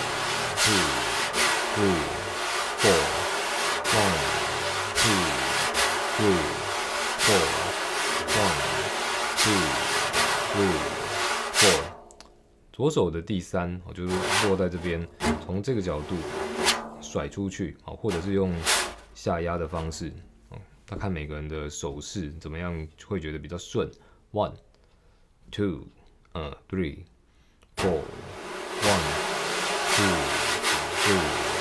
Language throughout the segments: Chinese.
two, three, four. 1, 2, 3, 4. 1, 2, 3, 4. 左手的第3，就是落在这边，从这个角度甩出去，或者是用下压的方式，那看每个人的手势怎么样会觉得比较顺。1, 2, 3, 4. 1, 2, 3.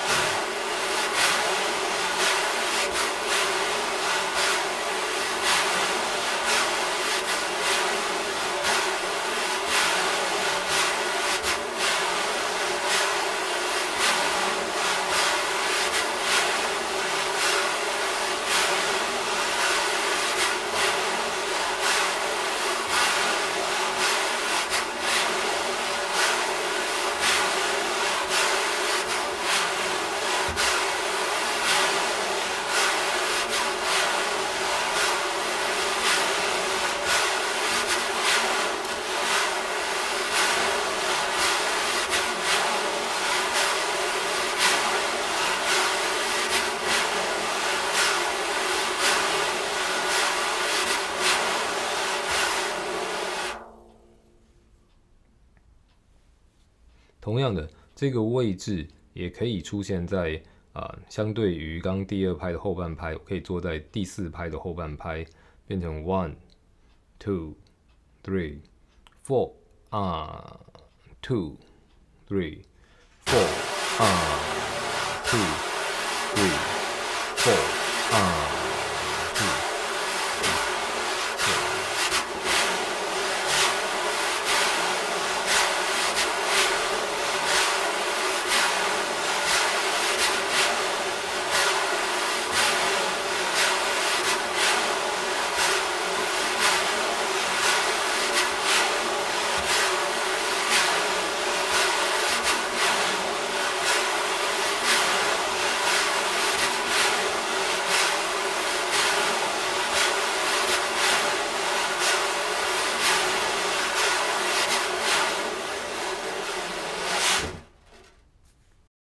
同样的，这个位置也可以出现在相对于刚第2拍的后半拍，我可以做在第4拍的后半拍，变成 1, 2, 3, 4, 2, 3, 4, 2, 3, 4,